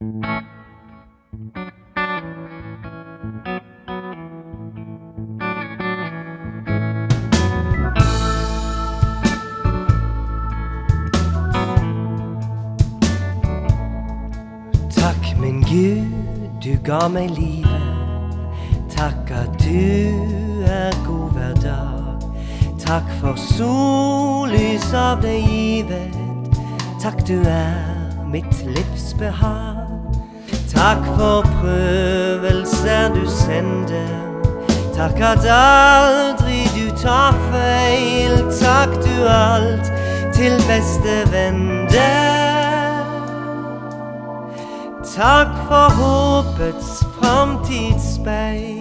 Takk min Gud, du ga meg livet. Takk at du god hver dag. Takk for sollys av deg givet. Takk du mitt livs behag. Takk for prøvelser du sender. Takk at aldri du tar feil. Takk du alt til beste vender. Takk for håpets framtidsspeil.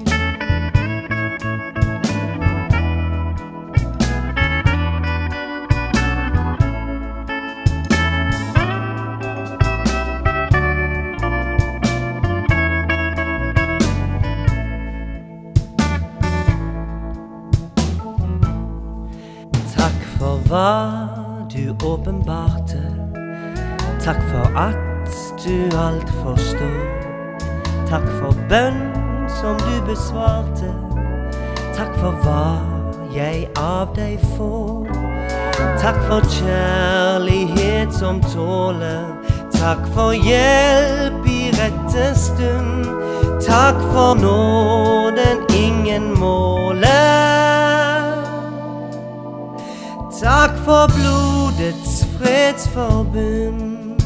Takk for hva du åpenbarte. Takk for at du alt forstår. Takk for bønn som du besvarte. Takk for hva jeg av deg får. Takk for kjærlighet som tåler. Takk for hjelp i rette stund. Takk for nåden ingen måler. Takk for blodets fredsforbund.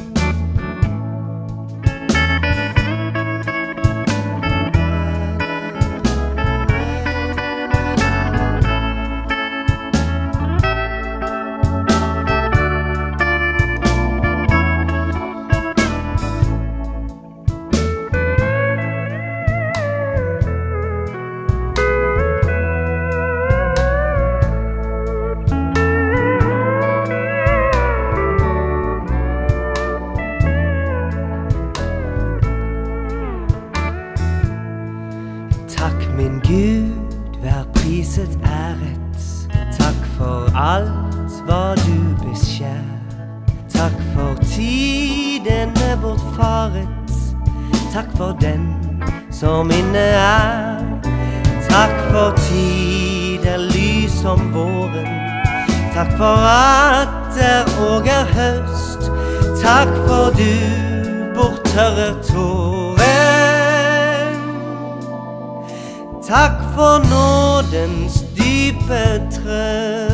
Takk min Gud, vær priset æret. Takk for alt hva du beskjær. Takk for tidene bortfaret. Takk for den som inne Takk for tider lys om våren. Takk for at og høst. Takk for du borttørrer tåren. Takk for nådens dype trøst.